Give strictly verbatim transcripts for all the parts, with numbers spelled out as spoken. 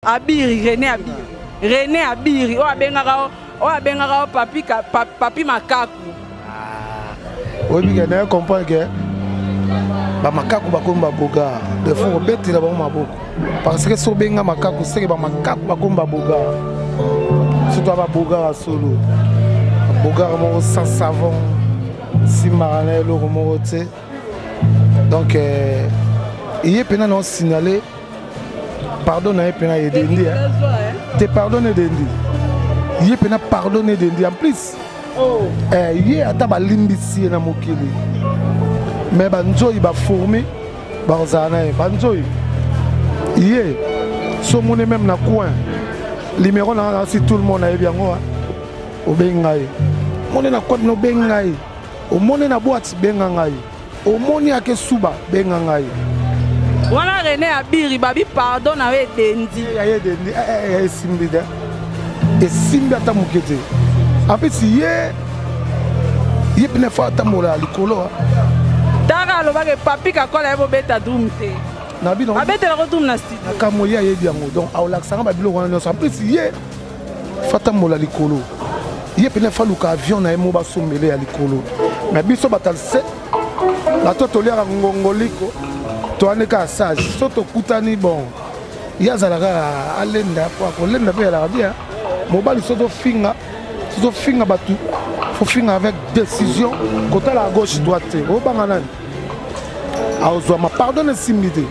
Abiri, René Abiri. René Abiri, oh abengaka oh abengaka papi papi makaku. Ah. Oui, bien, on comprend que ba makaku ba komba boga. De fois bête là ba maboko. Parce que so benga makaku c'est que ba makaku ba komba boga. Surtout ba boga solo. Boga mo sans savon. Si marane le mo te. Donc euh il est pena non signalé. Pardonne à pena et dendi. Te pardonne dendi. Il est pena pardonner dendi en plus. Oh. Eh il est ataba limbisi na mokili. Mais banjo il va former banzana banjo. Il est so mon même na coin. Numéro na si tout le monde a bien moi. O bengai. Mon na code no bengai. O mon na boîte bengai. O mon ya ke suba bengai. Wana René Abiri babi pardon na we dendi. Ya ye dendi eh eh simbi da. Et simbi ata mukete. En fait si ye ye pene fa tamola likolo. Tara lo bage papi ka kola ebo beta dumte. Na bi non. Abete la rotum na studio. Kamoya ye biango. Donc aola sanga ba bilo wana en plus ye fa tamola likolo. Ye pene fa luka avion na emo ba sombele ya likolo. Mais biso batal set la totolera ngongoliko. To aneka sage soto kutani bon yazalaka alenda kwa kolenda pe la bien mobali soto finga soto finga batu faut finga avec décision côté la gauche droite o bangana aozwa ma pardonne simité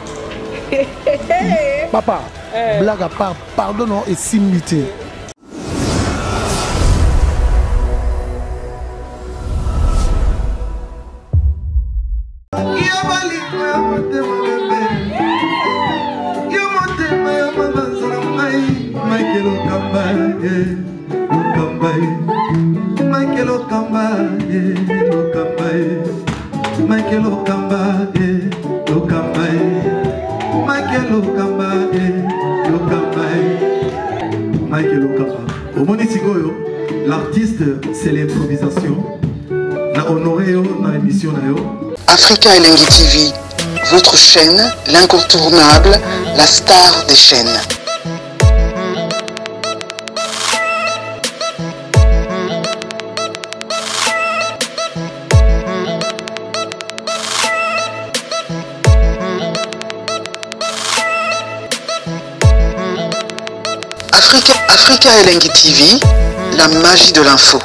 papa blague à part pardonne et simité. Michael Okamba, Okamba, Michael Okamba, Okamba, Michael Okamba, Okamba, Michael Okamba. Au Monisigoyo, l'artiste, c'est l'improvisation. La honoré dans l'émission. Africa Elengi T V, votre chaîne, l'incontournable, la star des chaînes. Africa, Africa Elengi T V, la magie de l'info.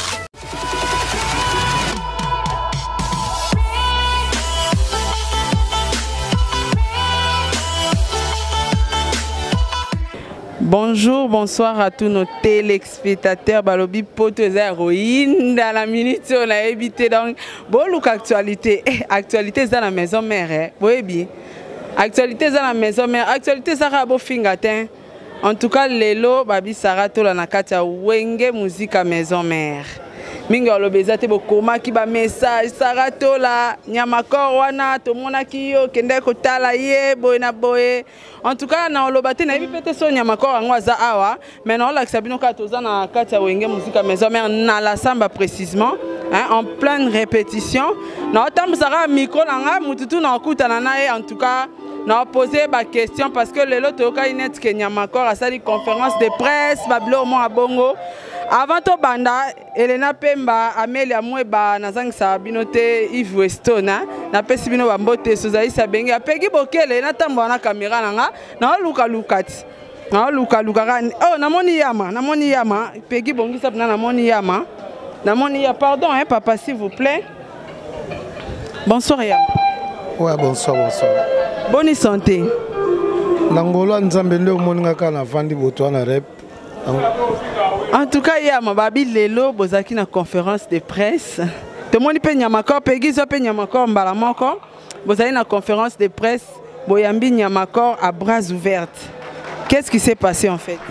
Bonjour, bonsoir à tous nos téléspectateurs. Balobi poto héroïne dans la minute on a évité donc bon look actualité. Actualité dans la maison mère. Oui bien. Actualité dans la maison mère. Actualité ça rabo fingatin. En tout cas lelo babi sarato la nakata wenge musique à maison mère. Minga lobeza te bokoma ki ba message sarato la nyamakor wana to mona ki yo kende ko tala ye boy na boy. En tout cas na lobate na bipete so nyamakor ngwaza awa mais na la sabino ka toza na kata wenge musique à maison mère na la samba précisément hein, en pleine répétition. Na tam sara micro na nga mututu na okutana na ye en tout cas na poser ba question parce que lelo to ka inet ke nyamakor a sali conférence de presse bablo mo abongo. Avant to banda Elena Pemba Amelia Mweba nazangisa binote Yves Weston na pesi bino bambote sozali sabenge apeki bokele na tambo na caméra nanga na luka lukati na luka luka oh namoni yama namoni yama peki bongisa na namoni yama namoni ya pardon hein papa s'il vous plaît. Bonsoir yama. Ouais bonsoir bonsoir. Bonne santé. Nangolo nzambe ndo moninga kana vandi boto na rep. En tout cas, il y a ma babi lelo bozaki na conférence de presse. Tout le monde peut nyamakor pegi zo pe nyamakor mbalamoko. Bozali na conférence de presse, boyambi nyamakor à bras ouverts. Qu'est-ce qui s'est passé en fait?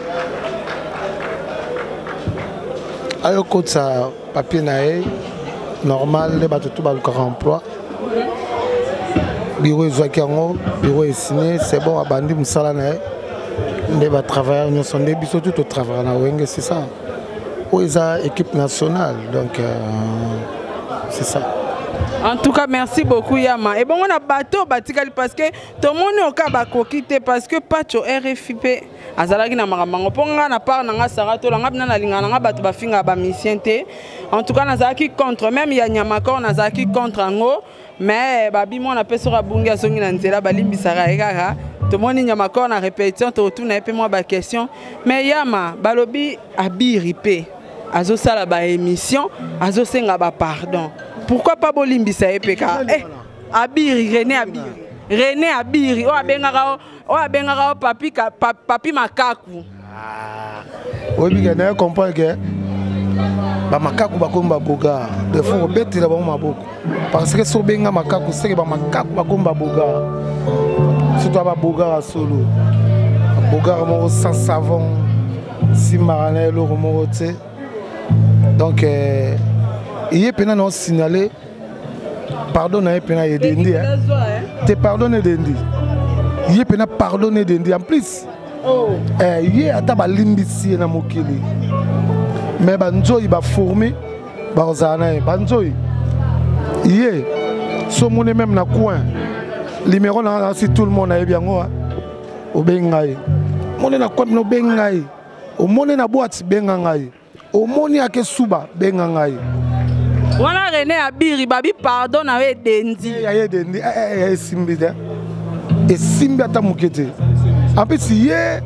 Ayo kotsa papier nae normal les bateaux tout baluka emploi. Bureau ezwaki yango, bureau est signé, c'est bon abandi musala nae. Nous travaillons, nous sommes surtout au travail na Wenge, c'est ça. Où est l'équipe nationale, donc euh, c'est ça. En tout cas, merci beaucoup Yama. Et bon, on a bateau batikali parce que tout le monde au cas bakokite parce que pacho R F I P azalaki na maramango ponga na part na sarato langa bina na linga na bato bafinga ba mission. En tout cas, nazaki contre même ya Nyamakor nazaki contre ngo mais babi mo na pesora bunga songi na nzela balimbisaka ekaka. Tout le monde Nyamakor na répétition to tout na pe moi ba question mais Yama balobi abiripe azo sala ba émission azo senga ba pardon. Pourquoi pas bolimbisa epeka eh Abiri René Abiri René Abiri o abengaka o abengaka papi papi makaku ah oui bien na comprendre que ba makaku ba komba boga de faut bettre ba maboko parce que so benga makaku c'est que ba makaku ba komba boga surtout ba boga solo boga mo sans savon si marane lo mo te donc euh, il est pénal non signalé pardon na pénal edendi te pardonner dendi il est pénal pardonner dendi en plus oh eh il est ata ba limbisi na mokili mais banzo il va former bazana banzo il est so mone même na coin numéro na si tout le monde a bien ngo o bengai mone na coin no bengai o mone na boîte bengai o mone ake suba bengai. Voilà René Abiri babi pardon na we dendi ya ye dendi eh eh simbi de et simbi ata mukete en plus ye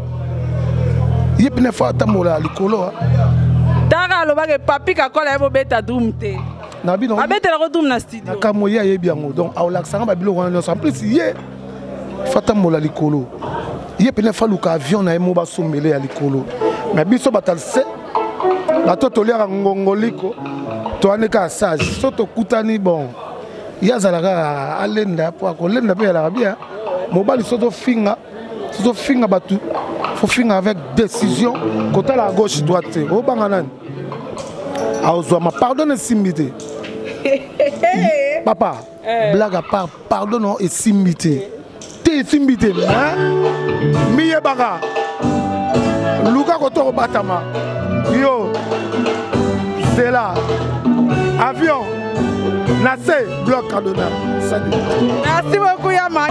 ye pene fa ata mola likolo tara lo ba ke papi ka kola ebo beta dumte na bi non abeta la dum na studio na kamoya ye bien donc au laksanga ba bilo en plus ye fa ata mola likolo ye pene fa luka avion na emo ba sommele ya likolo mais biso batal se la totolera ngongoliko to aneka sage soto kutani bon yazalaka alenda po akolenda pe la bien mobali soto finga soto finga batu faut finga avec décision côté la gauche droite o banga nani aozwa ma pardonne simbité papa blague à part pardonne et simbité te simbité hein miye baka luka koto batama yo c'est là avion Nassé bloc Kadona. Salut. Merci beaucoup Yaman.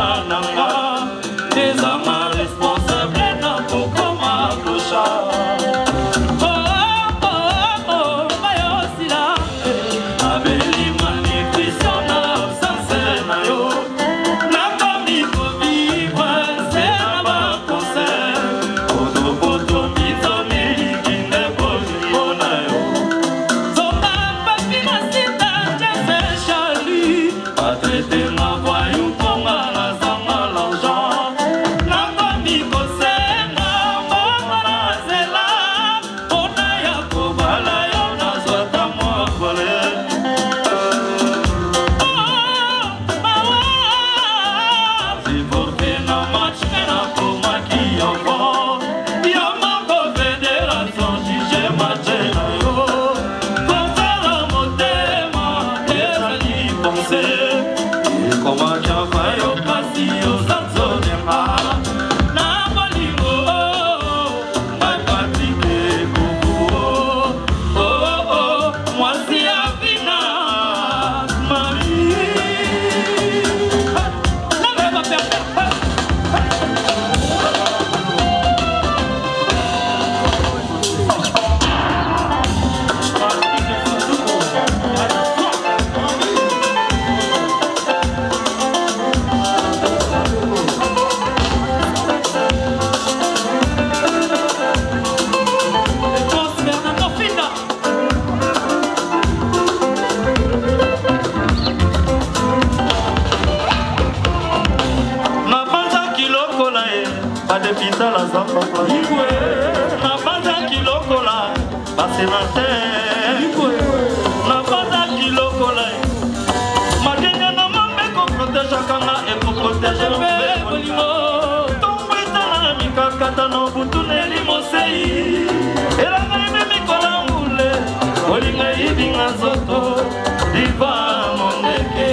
Responsable na poko makusha bolinga ibinga zoto diva mondeke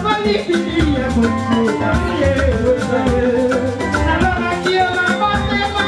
Yeah.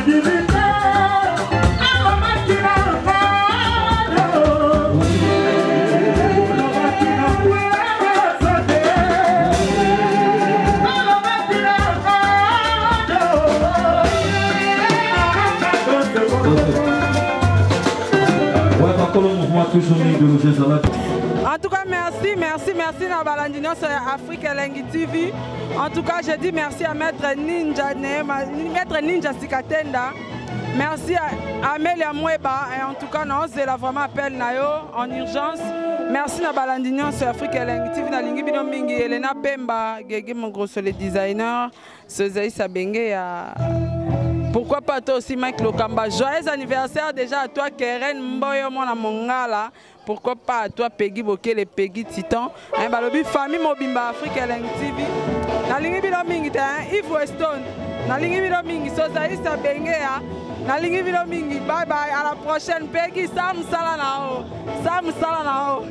En tout cas, merci, merci, merci à Balandino sur Afrique Elengi T V. En tout cas, je dis merci à Maître Ninja, Maître Ninja Sikatenda. Merci à Amélia Moueba. Et en tout cas, nous avons vraiment appel en urgence. Merci à Balandino sur Afrique Elengi T V. Na lingi bino mingi Elena Pemba, Gege mon gros le designer, Sezai Sabenge. Pourquoi pas toi aussi Mike Lokamba. Joyeux anniversaire déjà à toi Keren Mboyo Mona Mongala. Pourquoi pas à toi Peggy Bokele Peggy Titan. Un balobi famille Mobimba Afrique Elengi T V. Na lingi bino mingi ta Yves Weston. Na lingi bino mingi Sozai Sabenge. Na lingi bino mingi. Bye bye à la prochaine Peggy Sam Sala nao. Sam Sala nao.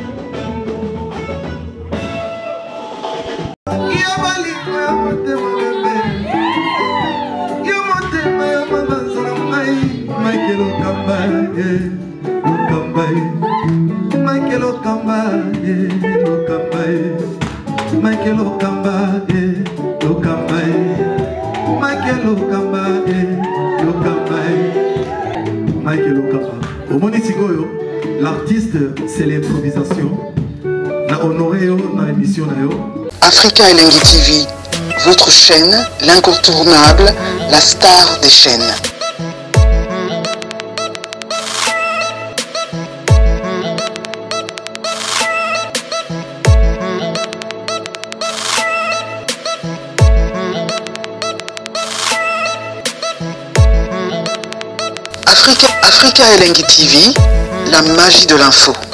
Michael Okamba, Okamba, Michael Okamba, Okamba, Michael Okamba, Okamba, Michael Okamba, Okamba, Michael Okamba. Au Monisigoyo, l'artiste c'est l'improvisation. Na honoré yo na émission na yo. Africa Elengi T V, votre chaîne, l'incontournable, la star des chaînes. Africa, Africa Elengi T V, la magie de l'info.